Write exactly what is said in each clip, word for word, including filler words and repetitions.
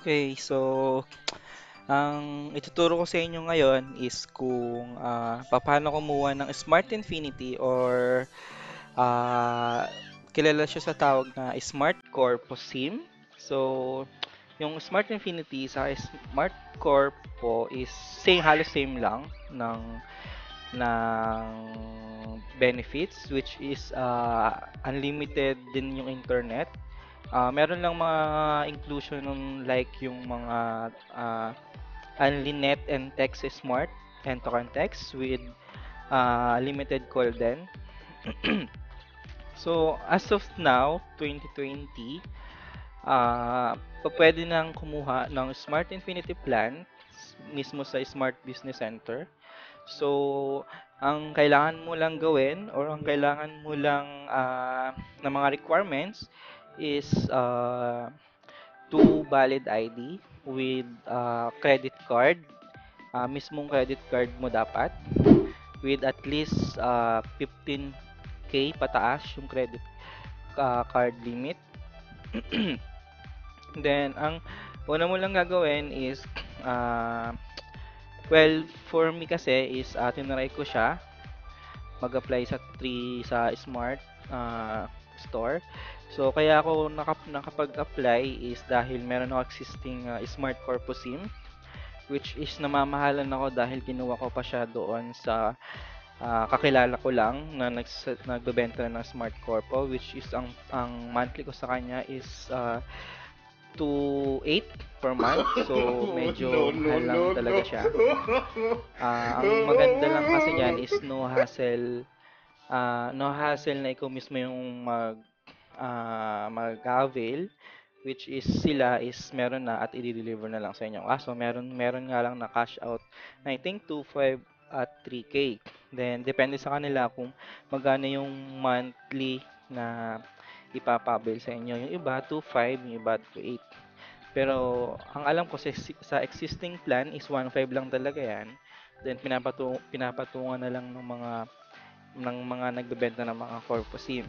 Okay, so ang ituturo ko sa inyo ngayon is kung ah, paano kumuha ng Smart Infinity or ah, kilala siya sa tawag na Smart Corpo SIM. So, yung Smart Infinity sa Smart Corpo is same, halos same lang ng ng benefits which is ah, unlimited din yung internet. Ah, meron lang mga inclusion nun like yung mga ah, only net and text is smart and talk and text with uh, limited call then. So, as of now, twenty twenty, ah pa- pwede nang kumuha ng Smart Infinity Plan s- mismo sa Smart Business Center. So, ang kailangan mo lang gawin or ang kailangan mo lang ah, na mga requirements is uh, two valid I D with ah, credit card. Ah, mismong credit card mo dapat with at least ah, fifteen k pataas yung credit ah, card limit. Then, ang una mo lang gagawin is, ah, well, for me kasi is uh, tinry ko siya mag-apply sa three sa Smart ah, Store. So, kaya ako nakap nakapag-apply is dahil meron ako existing ah, Smart Corpo SIM which is namamahalan ako dahil kinuha ko pa siya doon sa ah, kakilala ko lang na nags nagbebenta na ng Smart Corpo which is ang ang monthly ko sa kanya is uh, two eight per month. So No, medyo no, mahal lang no, talaga no. siya. Ah, ang maganda lang kasi diyan is no hassle ah, no hassle na ikaw mismo yung mag ah, mag-avail which is sila is meron na at i-deliver na lang sa inyo. Kaso meron meron nga lang na cash out na I think two five at three k. Then depende sa kanila kung magkano yung monthly na ipapabil sa inyo. Yung iba two five, yung iba two eight. Pero ang alam ko sa, sa existing plan is one five lang talaga yan. Then pinapatu pinapatungan na lang ng mga ng mga nagbebenta ng mga corpo SIM.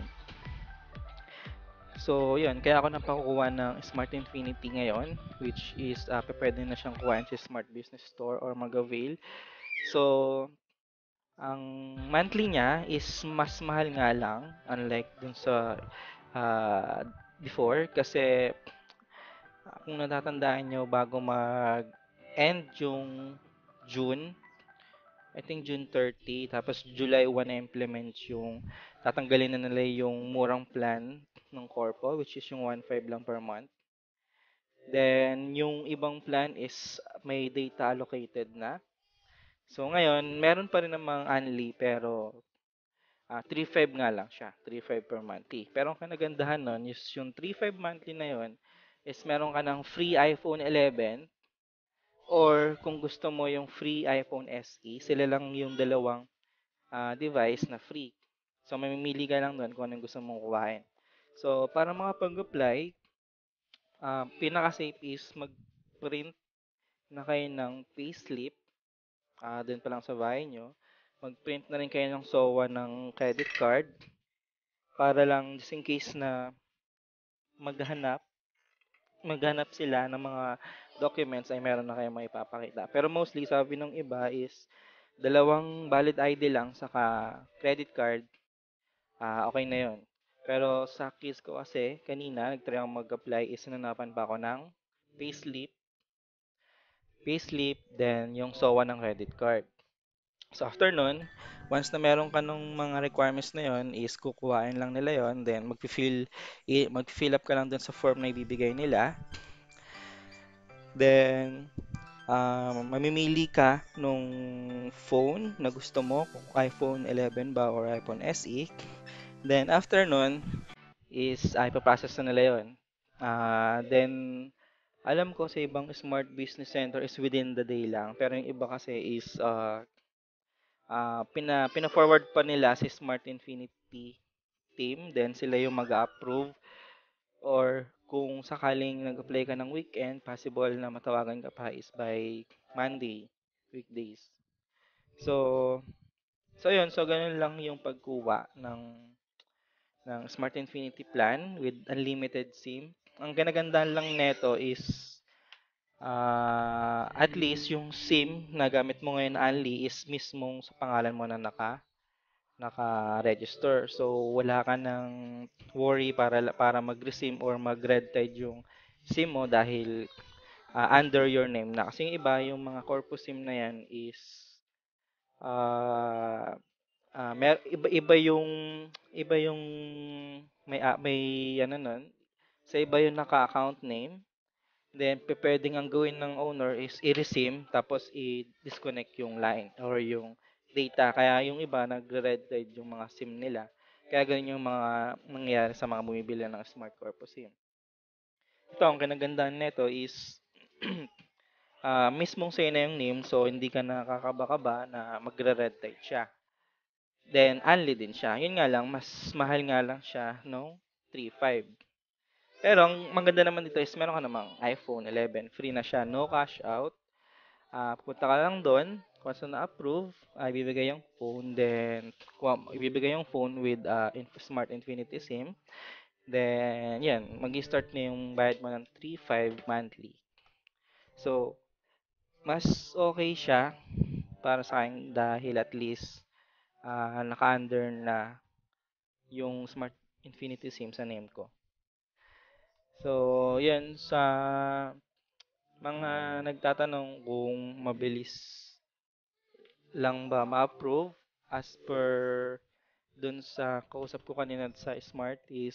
So, yun. Kaya ako napakukuha ng Smart Infinity ngayon, which is uh, pwede na siyang kuhain sa Smart Business Store or mag-avail. So, ang monthly niya is mas mahal nga lang, unlike dun sa uh, before. Kasi, uh, kung natatandaan nyo, bago mag-end yung June, I think June thirty, tapos July one na implement yung tatanggalin na nila yung murang plan ng Corpo, which is yung one five lang per month. Then, yung ibang plan is may data allocated na. So, ngayon, meron pa rin namang unli, pero ah three five nga lang siya. three five per monthly. Pero ang kanagandahan nun is yung three five monthly na yon is meron ka ng free iPhone eleven or kung gusto mo yung free iPhone S E, sila lang yung dalawang ah, device na free. So, mamimili ka lang doon kung anong gusto mong kuhain. So, para makapag-apply, ah, pinaka-safe is mag-print na kayo ng payslip, ah, doon pa lang sa bahay nyo. Mag-print na rin kayo ng S O A ng credit card para lang just in case na maghanap, maghanap sila ng mga documents ay meron na kayong maipapakita. Pero mostly, sabi ng iba is dalawang valid I D lang saka credit card. Ah, okay na 'yon. Pero sa case ko kasi, kanina nag-try akong mag-apply is hinanapan pa ako ng payslip, payslip, then yung S O A ng credit card. So after nun, once na meron ka nung mga requirements na yon is kukuhain lang nila yon then mag-fill i- mag-fill up ka lang dun sa form na ibibigay nila. Then um, mamimili ka nung phone na gusto mo, kung iPhone eleven ba or iPhone S E. Then after nun, is ay ipaprocess na nila yon. Ah, then alam ko sa ibang smart business center is within the day lang, pero yung iba kasi is ah ah, pina pina-forward pa nila si Smart Infinity team, then sila yung mag-approve or kung sakaling nag-apply ka ng weekend, possible na matawagan ka pa is by Monday, weekdays. So, so yun, so ganun lang yung pagkuha ng ng Smart Infinity plan with unlimited SIM. Ang ganagandahan lang neto is ah, at least yung SIM na gamit mo ngayon only is mismong sa pangalan mo na naka naka-register. So wala ka ng worry para para mag-resim or mag-red tide yung SIM mo dahil ah, under your name na. Kasi yung iba, yung mga Corpo SIM na yan is ah ah, mer iba-iba yung iba yung may ah, may ano nun, sa iba yung naka-account name. Then, pupuwedeng ang gawin ng owner is i-resim tapos i-disconnect yung line or yung data. Kaya yung iba nagre-red tide yung mga SIM nila. Kaya ganun yung mga nangyayari sa mga bumibili ng Smart Corpo SIM. Ito, ang kinagandaan nito is ah mismong sa'yo na yung name so hindi ka nakakaba-kaba na magre-red tide siya. Then, only din siya. Yun nga lang, mas mahal nga lang siya no three five. Pero ang maganda naman dito is meron ka namang iPhone eleven, free na siya, no cash out. Ah, punta ka lang doon, once na approve, ah, ibibigay yung phone, then kuha, ibibigay yung phone with ah, Inf- Smart Infinity SIM. Then, yan, mag-start na yung bayad mo ng three five monthly. So, mas okay siya para sa akin dahil at least ah, naka-under na yung Smart Infinity SIM sa name ko. So, yan sa mga nagtatanong kung mabilis lang ba ma-approve as per dun sa kausap ko kanina sa Smart is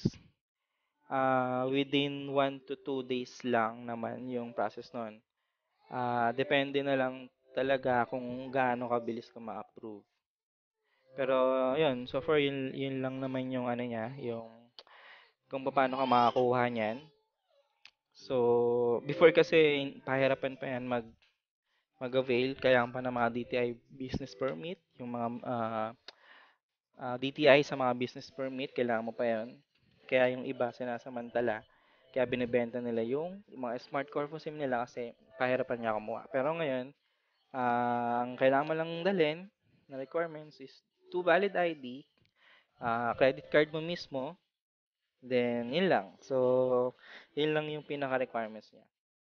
ah within one to two days lang naman yung process nun. Ah, depende na lang talaga kung gaano kabilis ka ma-approve. Pero yun, so far yun, yun lang naman yung ano niya, yung kung paano ka makakuha niyan. So, before kasi pahirapan pa yan mag mag-avail, kailangan pa ng mga D T I business permit, yung mga ah, ah, D T I sa mga business permit, kailangan mo pa yan. Kaya yung iba sinasamantala, kaya binibenta nila yung, yung mga smart corpo SIM nila kasi pahirapan niya kumuha. Pero ngayon, ah, ang kailangan mo lang dalhin na requirements is two valid I D, ah, credit card mo mismo, then yun lang. So, yun lang yung pinaka-requirements niya.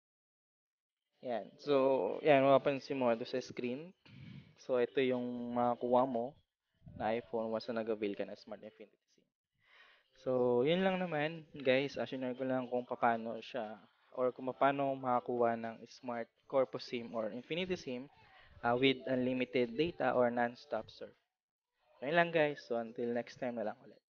Yan. So, yan, mapapansin mo ito sa screen. So, ito yung makakuha mo na iPhone once na nag-avail ka ng Smart Infinity SIM. So, yun lang naman, guys. Ashiner ko lang kung paano siya or kung paano makakuha ng Smart Corpo SIM or Infinity SIM uh, with unlimited data or non-stop surf. Yun lang, guys. So, until next time na lang ulit.